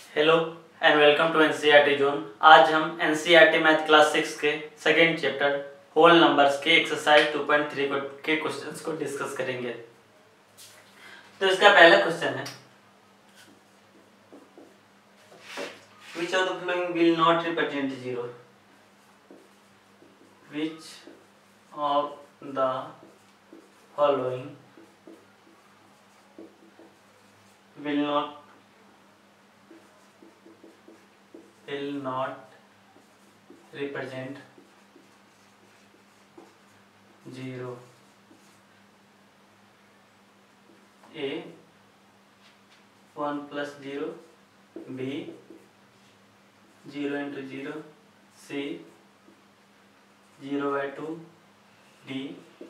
Hello and welcome to NCERT zone. आज हम NCERT math class 6 के सेकेंड चैप्टर होल नंबर्स के exercise 2.3 के क्वेश्चंस को डिस्कस करेंगे। तो इसका पहला क्वेश्चन है, which of the following will not represent zero. Which of the following will not represent zero. A 1 plus 0, B 0 into 0, C 0 by 2, D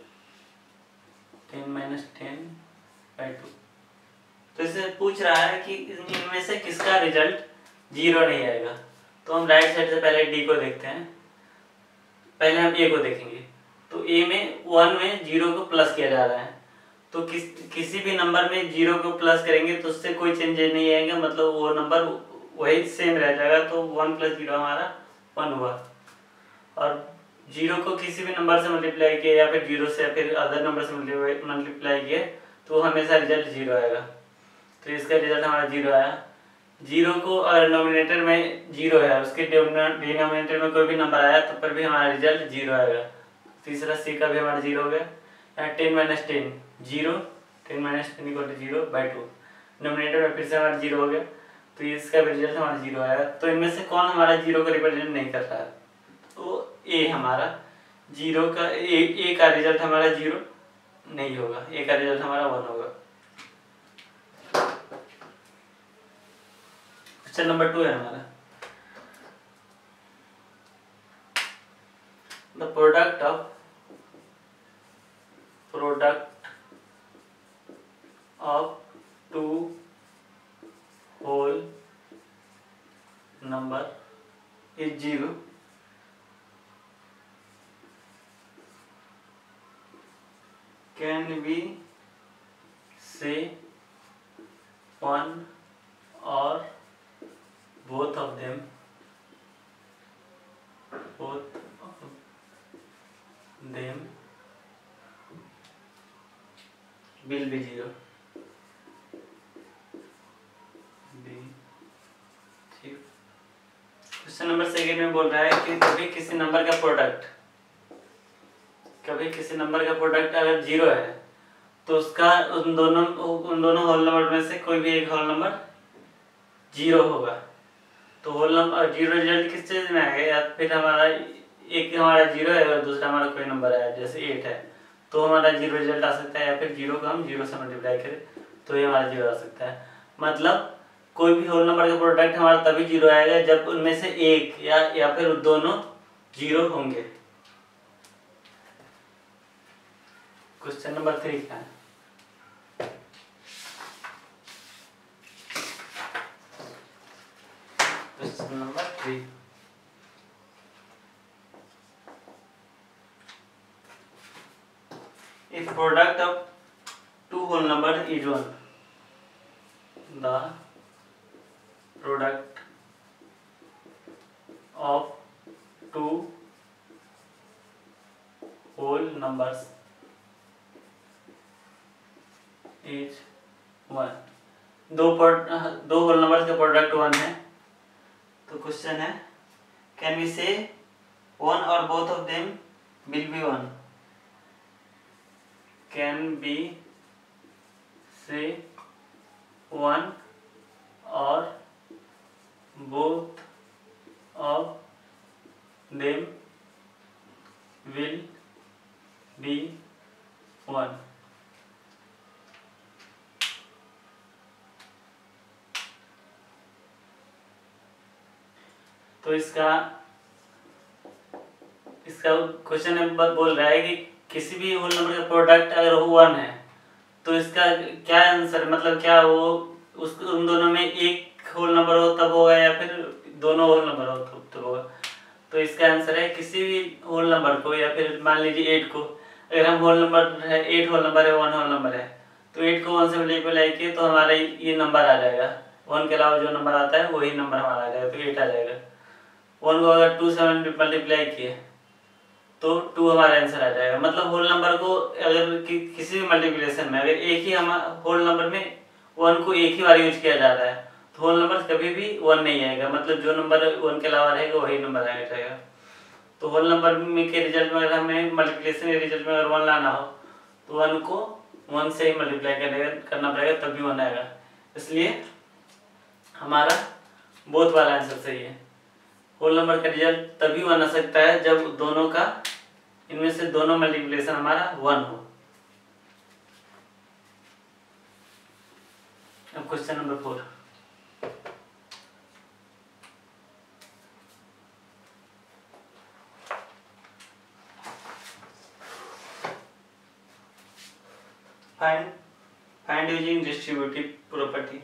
10 minus 10 by 2। तो इसे पूछ रहा है कि इनमें से किसका रिजल्ट जीरो नहीं आएगा। तो हम राइट साइड से पहले डी को देखते हैं। पहले हम ए को देखेंगे। तो ए में 1 में 0 को प्लस किया जा रहा है, तो किसी भी नंबर में 0 को प्लस करेंगे तो उससे कोई चेंजेस नहीं आएंगे, मतलब वो नंबर वही सेम रह जाएगा। तो 1 + 0 हमारा 1 हुआ। और 0 को किसी भी नंबर से मल्टीप्लाई किया या फिर 0 से या फिर अदर नंबर से मल्टीप्लाई किया तो हमेशा रिजल्ट 0 आएगा। तो इसका रिजल्ट हमारा 0 आया। 0 को अगर नोमिनेटर में 0 है, उसके डिनोमिनेटर में कोई भी नंबर आया तो पर भी हमारा रिजल्ट 0 आएगा। तीसरा सी का भी हमारा 0 हो गया। यहाँ 10 - 10 0, 10 - 10 = 0 by 2। नोमिनेटर में फिर से हमारा 0 हो गया, तो इसका भी रिजल्ट हमारा 0 आएगा। तो इनमें से कौन हमारा 0 को रिप्रेजेंट नहीं कर रहा है? तो ए हमारा 0 का ए का रिजल्ट हमारा 0 नहीं होगा, ए का रिजल्ट हमारा 1 होगा। क्वेश्चन नंबर 2 है हमारा, the product of two whole number is 0 can be say 1 और both of them will be 0। Question number 2 में बोल रहा है कि कभी किसी नंबर का प्रोडक्ट अगर 0 है तो उसका उन दोनों होल नंबर में से कोई भी एक होल नंबर 0 होगा। तो होल नंबर 0 रिजल्ट किस चीज में आएगा? या फिर हमारा एक हमारा 0 है और दूसरा हमारा कोई नंबर है, जैसे 8 है, तो हमारा 0 रिजल्ट आ सकता है। या फिर 0 को हम 0 से मल्टीप्लाई करें तो ये हमारा 0 आ सकता है। मतलब कोई भी होल नंबर का प्रोडक्ट हमारा तभी 0 आएगा जब उनमें से एक या फिर दोनों 0 होंगे। क्वेश्चन नंबर 3 क्या है? Question number 3, if product of two whole number is 1, the product of two whole numbers is 1। दो होल नंबर्स का प्रोडक्ट 1 है। तो क्वेश्चन है, कैन वी से 1 और both of them will be 1। Can be say 1 और both of them will be 1। तो इसका question बोल रहा है कि किसी भी होल नंबर का प्रोडक्ट अगर 1 है तो इसका क्या आंसर, मतलब क्या वो उन दोनों में एक होल नंबर हो तब होगा या फिर दोनों होल नंबर हो तब होगा। तो इसका आंसर है किसी भी होल नंबर को, या फिर मान लीजिए 8 को, अगर हम होल नंबर है 8 होल नंबर है 1 होल नंबर है तो 8 को 1 से मल्टीप्लाई किए तो हमारा ये नंबर आ जाएगा 1 के अलावा जो नंबर आता है वही नंबर हमारा आ जाएगा, तो 8 आ जाएगा। 1 को अगर 2 से मल्टीप्लाई किए तो 2 हमारा आंसर आ जाएगा। मतलब होल नंबर को अगर किसी भी मल्टीप्लिकेशन में अगर एक ही होल नंबर में 1 को एक ही बार यूज किया जा रहा है तो होल नंबर कभी भी 1 नहीं आएगा। मतलब जो नंबर 1 के अलावा रहेगा वही नंबर आ जाएगा। तो होल नंबर में के रिजल्ट में अगर हमें मल्टीप्लिकेशन के रिजल्ट में अगर 1 लाना हो तो 1 को 1 से ही मल्टीप्लाई करना पड़ेगा, तभी 1 आएगा। इसलिए हमारा बोथ वाला आंसर सही है। होल नंबर का रिजल्ट तभी 1 आ सकता है जब दोनों का इनमें से दोनों मल्टीप्लिकेशन हमारा 1 हो। अब question number 4। Find using distributive property.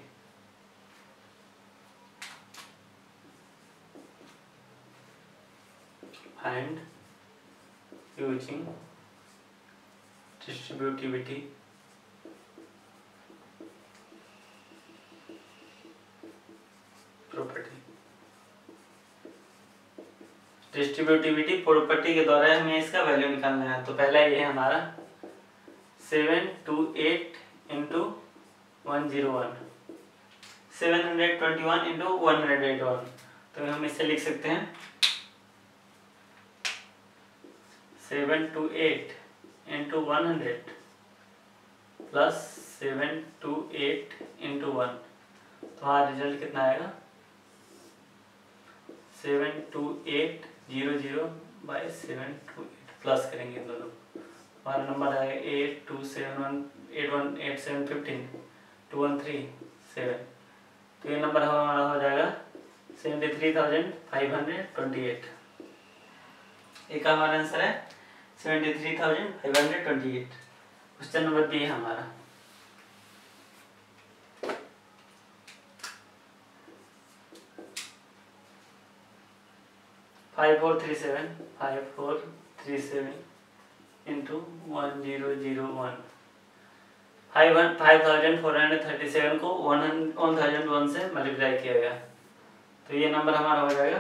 Find using distributivity property. Distributivity property के द्वारा हमें इसका वैल्यू निकालना है। तो पहला ये है हमारा 728 इंटू 101, 721 इंटू 181। तो हम इसे लिख सकते हैं 728 इंटू 100 प्लस 728 इंटू 1। तो हमारा रिजल्ट कितना आएगा 72800 बाई 728 प्लस करेंगे इन दोनों। हमारा नंबर आएगा 8271818715 2137। तो ये नंबर हमारा हो जाएगा 73,528। एक हमारा आंसर है 73,528। क्वेश्चन नंबर बी है हमारा। Five four three seven into 1001। 5437 को 1001 से मल्टीप्लाई किया गया। तो ये नंबर हमारा हो जाएगा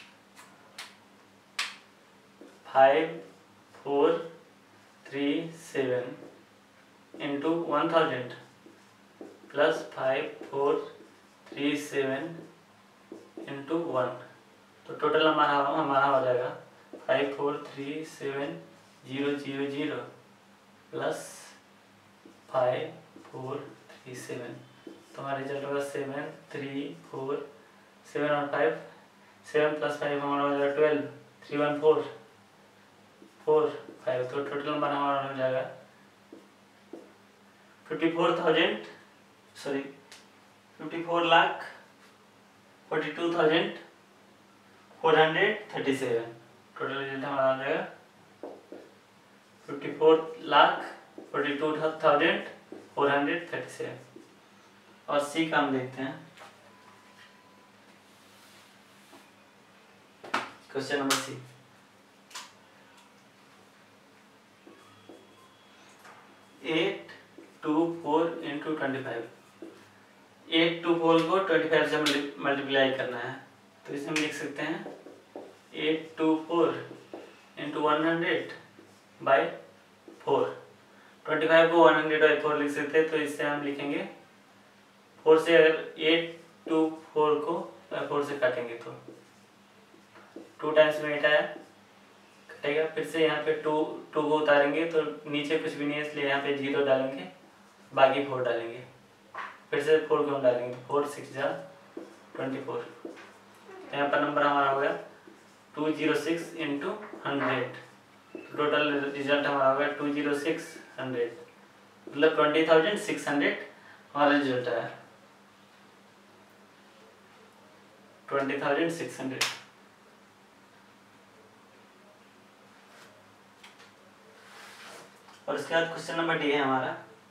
5437 इंटू 1000 प्लस 5437 इंटू 1। तो टोटल हमारा हो जाएगा 5437,000 प्लस 5437। तो हमारा रिजल्ट होगा 7347 और 5 7 प्लस 5 हमारा हो जाएगा 12 314 4 5। तो टोटल नंबर हमारा हो जाएगा 54,42,437। टोटल रिजल्ट हमारा आ जाएगा 54,42,437। और सी का हम देखते हैं। Question number C. Eight two 4 into 25। 8 two 4 को 25 से मल्टीप्लाई करना है। तो इसे हम लिख सकते हैं 8 टू 4 इंटू 100 बाई 4। 25 को 100 बाई 4 लिख सकते हैं। तो इससे हम लिखेंगे 4 से अगर 8 टू 4 को 4 से काटेंगे तो 2 टाइम्स में 8 आया कटेगा। फिर से यहाँ पे 2 को उतारेंगे तो नीचे कुछ भी नहीं है, इसलिए यहाँ पे 0 डालेंगे, बाकी 4 डालेंगे। फिर से 4 को हम डालेंगे 4 6 जा 24। यहाँ पर नंबर हमारा हो गया 206 इंटू 100। टोटल रिजल्ट हमारा हो गया 20600, मतलब 20,600 हमारा रिजल्ट आया 20,600। और उसके बाद क्वेश्चन नंबर डी है हमारा।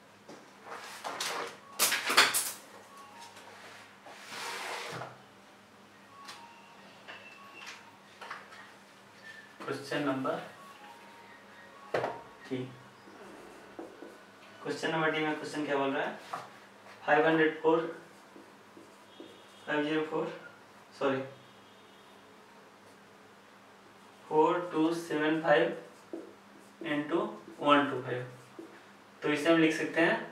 Question number D. Question number D में क्वेश्चन क्या बोल रहा है 504 504 सॉरी 4275 इंटू 125। तो इसे हम लिख सकते हैं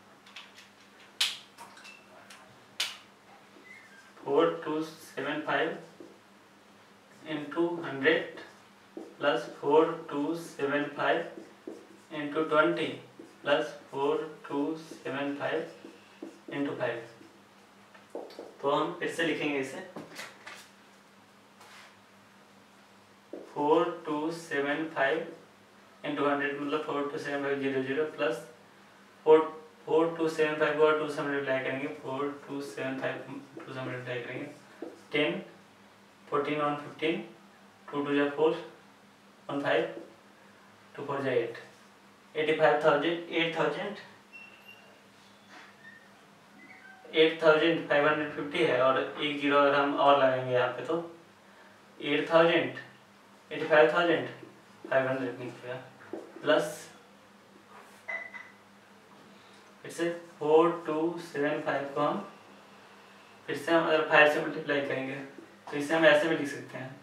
4275 into 100 plus 4275 into 20 plus 4275 into 5। तो हम फिर से लिखेंगे इसे 4275 इंटू 100 मतलब 427500 प्लस 4275 को 2 से मल्टीप्लाई करेंगे 4275 2 से मल्टीप्लाई करेंगे 10 14 1 15 2 2 जा 4 1 5 2 4 जा 8 8550 है और एक जीरो अगर हम और लगाएंगे यहाँ पे तो 85,500 निकलेगा प्लस फिर से 4275 को हम फिर से हम अगर 5 से मल्टीप्लाई करेंगे तो इसे हम ऐसे भी लिख सकते हैं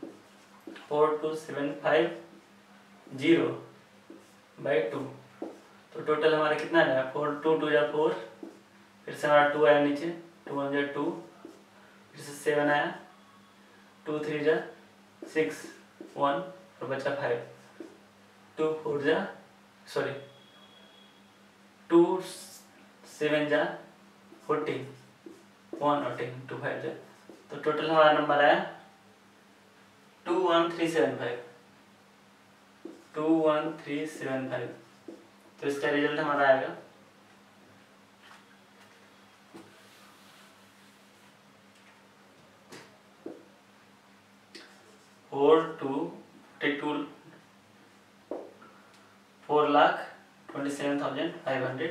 4275/2। तो टोटल हमारा कितना आया 4 2 2 या 4 फिर से हमारा 2 आया नीचे 2 1 जा 2 फिर से 7 आया 2 3 जा 6 1 और बचा 5 2 4 जा 2 7 जा 14 1 और 10 2 5 जा। तो टोटल हमारा नंबर आया 21375। तो इसका रिजल्ट हमारा आएगा 4,27,500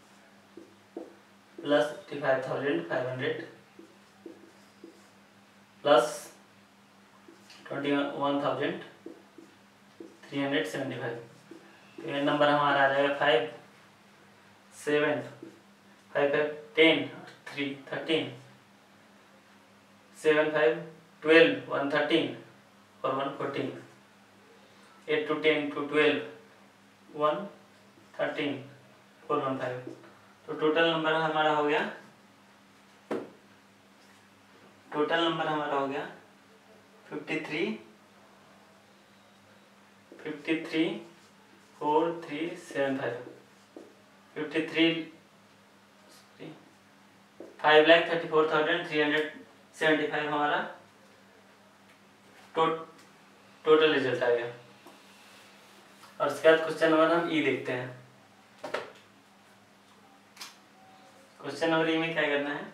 प्लस 85,500 प्लस 21,375। तो ये नंबर हमारा आ जाएगा 5 7 5 5 10 3 13 7 5 12 1 13 और 1 14 8 to 10 to 12 1 13 4 1 5। तो टोटल नंबर हमारा हो गया 53 4 3 7 5 5,34,375 हमारा टोटल रिजल्ट आ गया। और उसके बाद क्वेश्चन नंबर हम ई देखते हैं। क्वेश्चन नंबर ई में क्या करना है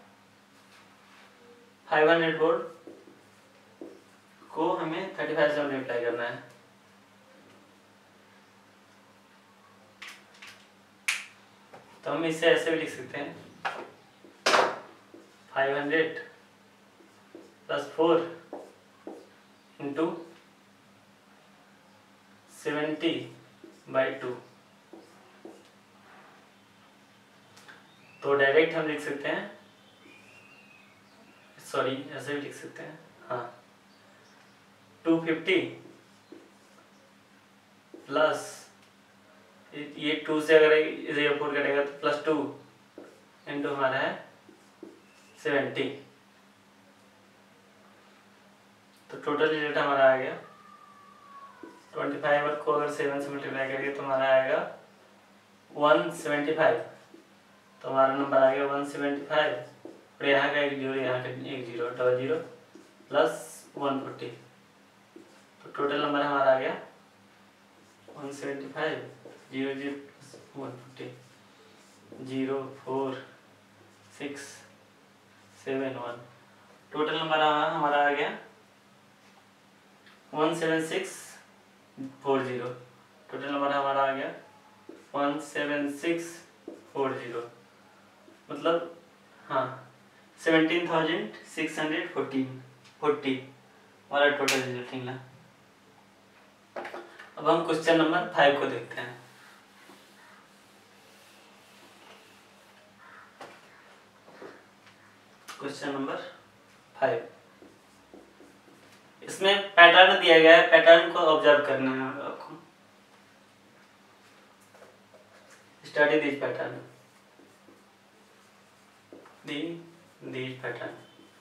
500 वोल्ट को हमें 35 से मल्टीप्लाई करना है। तो हम इसे ऐसे भी लिख सकते हैं 500 प्लस 4 इंटू 70/2। तो डायरेक्ट हम लिख सकते हैं सॉरी ऐसे भी लिख सकते हैं हाँ 250 प्लस ये 2 से अगर 0 कटेगा तो प्लस 2 इंटू हमारा है 70। तो टोटल रिजल्ट हमारा आ गया 25 को अगर 7 से मल्टीप्लाई करेंगे तो हमारा आएगा 175। तो हमारा नंबर आ गया 175 और यहाँ का 1 0 यहाँ का 1 0 डबल 0 प्लस 140। तो टोटल नंबर हमारा आ गया 175 0 0 140 0 4 6 7 1। टोटल नंबर हमारा आ गया 17640। टोटल नंबर हमारा आ गया 17640 मतलब हाँ 17,640 हमारा टोटल रिजल्ट निकला। अब हम क्वेश्चन नंबर 5 को देखते हैं। Question number 5। इसमें पैटर्न दिया गया है, पैटर्न को ऑब्जर्व करना है आपको। Study this pattern, this pattern.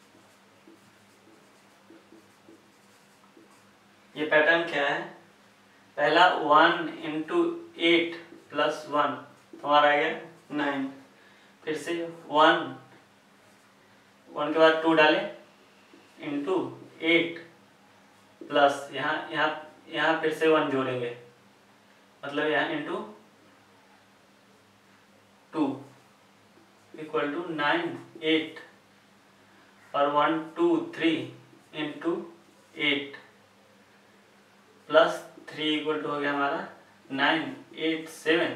ये पैटर्न क्या है? पहला 1 इंटू 8 प्लस 1 हमारा आ गया 9। फिर से 1 के बाद 2 डाले इंटू 8 प्लस यहाँ फिर से 1 जोड़ेंगे, मतलब यहाँ इंटू 2 इक्वल टू 9 8 और 1 2 3 इंटू 8 प्लस 3 इक्वल टू हो गया हमारा 9 8 7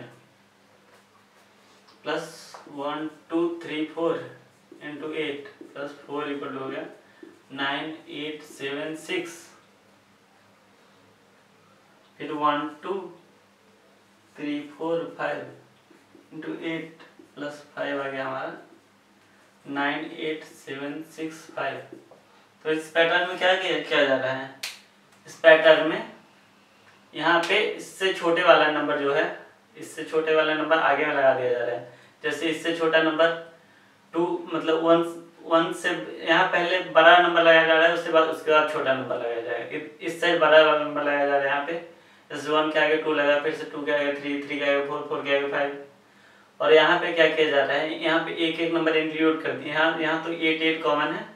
plus 1 2 3 4 into 8 plus 4 equal to हो गया 9 8 7 6। फिर 1 2 3 4 5 इंटू 8 प्लस 5 आ गया हमारा 9 8 7 6 5। तो इस पैटर्न में क्या किया जा रहा है? इस पैटर्न में यहाँ पे इससे छोटे वाला नंबर जो है, इससे छोटे वाला नंबर आगे में लगा दिया जा रहा है। जैसे इससे छोटा नंबर 2 मतलब 1 से यहाँ पहले बड़ा नंबर लगाया जा रहा है, उसके बाद छोटा नंबर लगाया जाएगा। इस साइड बड़ा वाला नंबर लगाया जा रहा है यहाँ पे। जैसे 1 के आगे 2 लगा, फिर से 2 के आगे 3 3 के आगे 4 4 के आगे 5। और यहाँ पे क्या किया जा रहा है? यहाँ पे एक एक नंबर इंक्लूड कर दिया। यहाँ तो 8 8 कॉमन है,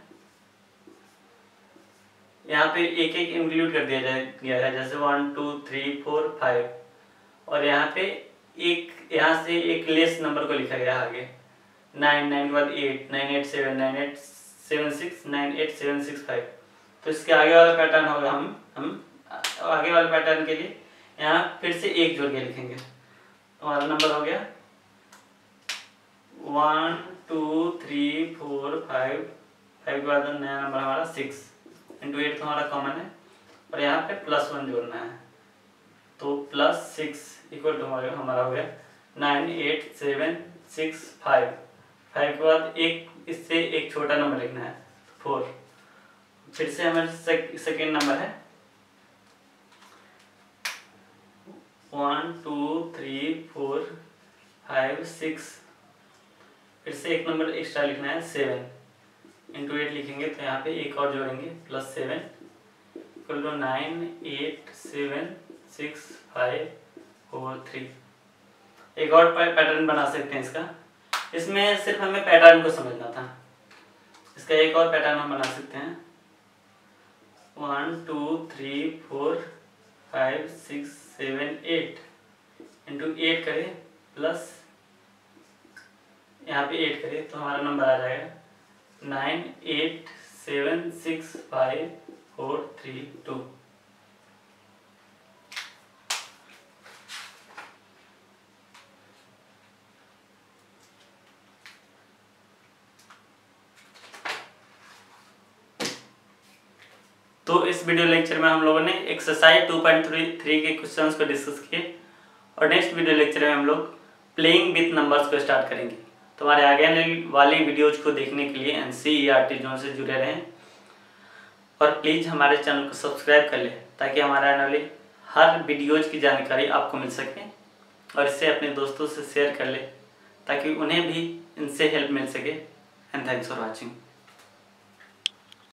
यहाँ पे एक एक इंक्लूड कर दिया गया है। जैसे 1 2 3 4 5 और यहाँ पे यहाँ से एक लेस नंबर को लिखा गया आगे 9 9 के बाद 8 9 8 7 9 8 7 6 9 8 7 6 5। तो इसके आगे वाला पैटर्न होगा, हम आगे वाले पैटर्न के लिए यहाँ फिर से एक जोड़ के लिखेंगे। तो हमारा नंबर हो गया 1 2 3 4 5 5 के बाद नया नंबर हमारा 6 इंटू 8 तो हमारा कॉमन है और यहाँ पे प्लस 1 जोड़ना है। तो प्लस 6 इक्वल टू हमारा हो गया 9 8 7 6 5। 5 के बाद इससे एक छोटा नंबर लिखना है 4। फिर से हमारे सेकेंड नंबर है 1 2 3 4 5 6। फिर से एक नंबर एक्स्ट्रा लिखना है 7 इंटू 8 लिखेंगे तो यहाँ पे एक और जोड़ेंगे प्लस 7 इक्वल टू 9 8 7 6 5 4 3। एक और पैटर्न बना सकते हैं इसका। इसमें सिर्फ हमें पैटर्न को समझना था। इसका एक और पैटर्न हम बना सकते हैं 1 2 3 4 5 6 7 8 इंटू 8 करें प्लस यहाँ पे 8 करें तो हमारा नंबर आ जाएगा 9 8 7 6 5 4 3 2। तो इस वीडियो लेक्चर में हम लोगों ने एक्सरसाइज 2.3 के क्वेश्चंस को डिस्कस किए और नेक्स्ट वीडियो लेक्चर में हम लोग प्लेइंग विथ नंबर्स को स्टार्ट करेंगे। तो हमारे आगे वाली वीडियोज को देखने के लिए NCERT जोन से जुड़े रहें और प्लीज़ हमारे चैनल को सब्सक्राइब कर लें ताकि हमारे आने वाली हर वीडियोज की जानकारी आपको मिल सके और इससे अपने दोस्तों से शेयर कर लें ताकि उन्हें भी इनसे हेल्प मिल सके। And thanks for watching.